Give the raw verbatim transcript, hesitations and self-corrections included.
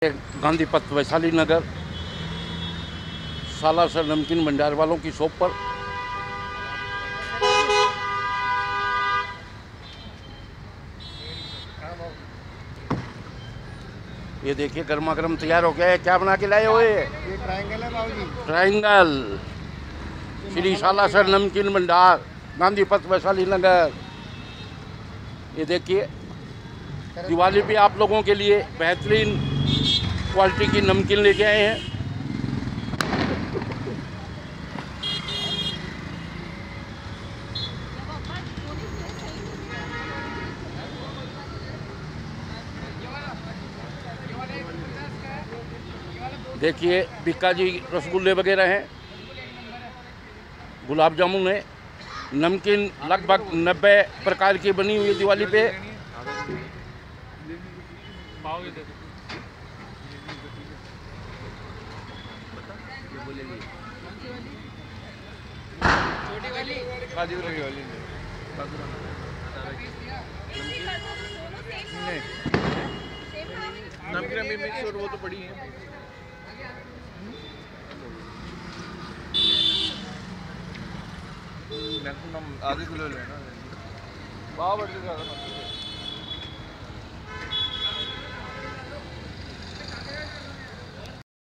गांधी पथ वैशाली नगर सालासर नमकीन भंडार वालों की शॉप पर ये देखिए गर्मा गर्म तैयार हो गया है। क्या बना के लाए हो? ये ट्रायंगल है बाबूजी। ट्रायंगल श्री सालासर नमकीन भंडार गांधी पथ वैशाली नगर। ये देखिए दिवाली पे आप लोगों के लिए बेहतरीन क्वालिटी की नमकीन लेके आए हैं। देखिए बिक्का जी रसगुल्ले वगैरह हैं, गुलाब जामुन है, नमकीन लगभग नब्बे प्रकार की बनी हुई है दिवाली पे। काजू वाली वाली नहीं नमकीन में मिक्स और वो तो पड़ी है। मैक्सिमम आधे किलो लेना। पाव बड़ी ज़्यादा